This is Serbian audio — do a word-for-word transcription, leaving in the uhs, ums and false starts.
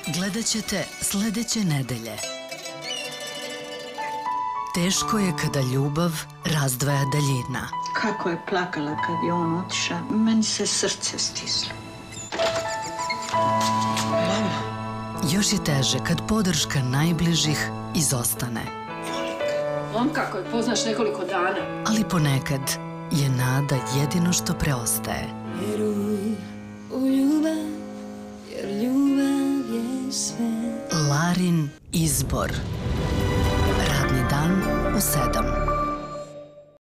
Gledat ćete sledeće nedelje. Teško je kada ljubav razdvaja daljina. Kako je plakala kad je on otišao, meni se srce stislo. Mama. Još je teže kad podrška najbližih izostane. Momka koju poznaš nekoliko dana. Ali ponekad je nada jedino što preostaje. Vjeruj u ljubav, jer ljubav je sve. Larin izbor. Radni dan u sedam.